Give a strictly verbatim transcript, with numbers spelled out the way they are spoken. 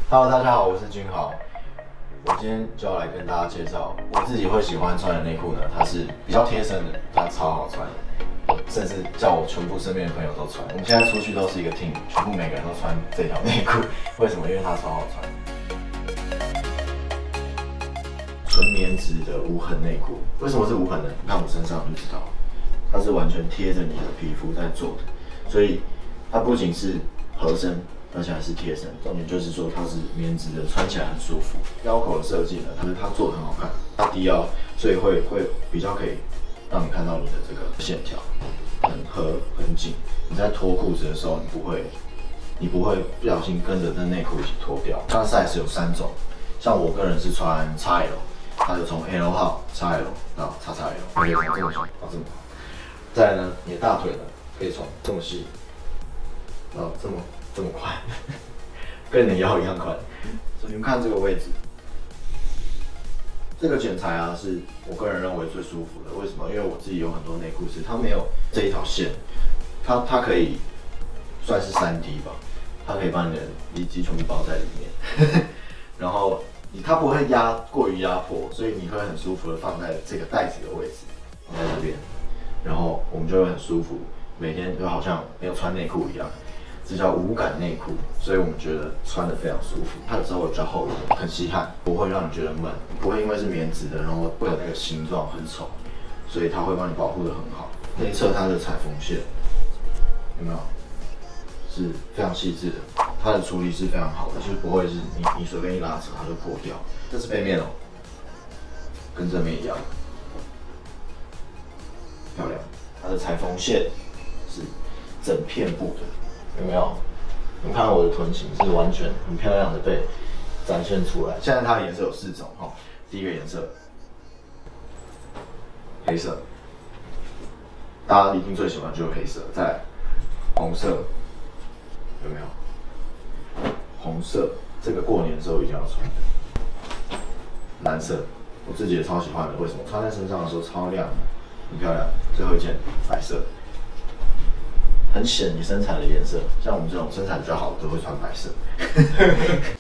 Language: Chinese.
Hello， 大家好，我是君豪。我今天就要来跟大家介绍我自己会喜欢穿的内裤呢，它是比较贴身的，它超好穿，甚至叫我全部身边的朋友都穿。我们现在出去都是一个 team， 全部每个人都穿这条内裤。为什么？因为它超好穿。纯棉质的无痕内裤，为什么是无痕的？你看我身上就知道，它是完全贴着你的皮肤在做的，所以它不仅是合身。 而且还是贴身，重点就是说它是棉质的，穿起来很舒服。腰口的设计呢，它是它做的很好看，它低腰，所以会会比较可以让你看到你的这个线条很合很紧。你在脱裤子的时候，你不会你不会不小心跟着这内裤一起脱掉。它的 size 有三种，像我个人是穿 X L， 它就从 L 号 X L 到 X X L， 可以从这么长到这么长。再来呢，你的大腿呢可以从这么细到这么。 这么宽，跟你的腰一样宽。所以你们看这个位置，这个剪裁啊，是我个人认为最舒服的。为什么？因为我自己有很多内裤是它没有这一条线，它它可以算是三 D 吧，它可以把你的里脊全部包在里面，然后你它不会压过于压迫，所以你会很舒服的放在这个袋子的位置，放在这边，然后我们就会很舒服，每天就好像没有穿内裤一样。 这叫无感内裤，所以我们觉得穿得非常舒服。它的稍微比较厚一点，很吸汗，不会让你觉得闷，不会因为是棉质的，然后会有那个形状很丑，所以它会帮你保护得很好。内侧它的裁缝线有没有？是非常细致的，它的处理是非常好的，就是不会是你你随便一拉扯它就破掉。这是背面哦，跟正面一样，漂亮。它的裁缝线是整片布的。 有没有？你看我的臀型是完全很漂亮的被展现出来。现在它的颜色有四种哈，第一个颜色黑色，大家一定最喜欢就是黑色。再来红色，有没有？红色这个过年的时候一定要穿的。蓝色，我自己也超喜欢的，为什么？穿在身上的时候超亮的，很漂亮。最后一件白色。 很显你身材的颜色，像我们这种身材比较好的都会穿白色。